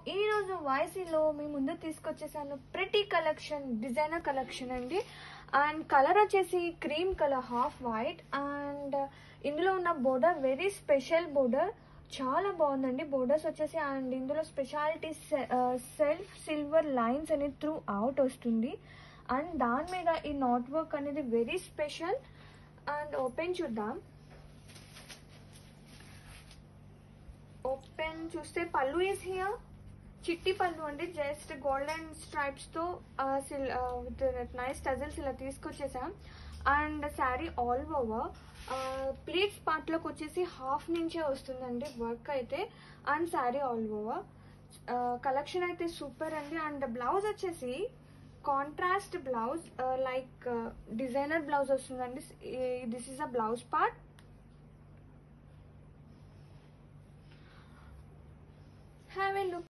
ఈ రోజు YC లో మీ ముందు తీసుకొచ్చేసాను ప్రిటీ కలెక్షన్, డిజైనర్ కలెక్షన్ అండి. అండ్ కలర్ వచ్చేసి cream colour, half white. And ఇందులో ఉన్న బోర్డర్ వెరీ స్పెషల్ బోర్డర్, చాలా బాగుందండి బోర్డర్స్ వచ్చేసి. అండ్ ఇందులో స్పెషాలిటీ సెల్ఫ్ సిల్వర్ లైన్స్ అనేది త్రూ అవుట్ వస్తుంది. అండ్ దాని మీద ఈ నాట్ వర్క్ అనేది వెరీ స్పెషల్. అండ్ ఓపెన్ చూద్దాం. ఓపెన్ చూస్తే పళ్ళు ఈస్ హియర్, చిట్టి పళ్ళు అండి. జస్ట్ గోల్డెన్ స్ట్రైప్స్ తో విత్ నైస్ టజల్స్ ఇలా తీసుకొచ్చేసాం. And sari all over pleats part లోకి వచ్చేసి హాఫ్ నుంచే వస్తుందండి వర్క్ అయితే. And sari all over collection అయితే సూపర్ అండి. అండ్ బ్లౌజ్ వచ్చేసి contrast blouse, like designer blouse వస్తుందండి. This is a blouse part. Have a look.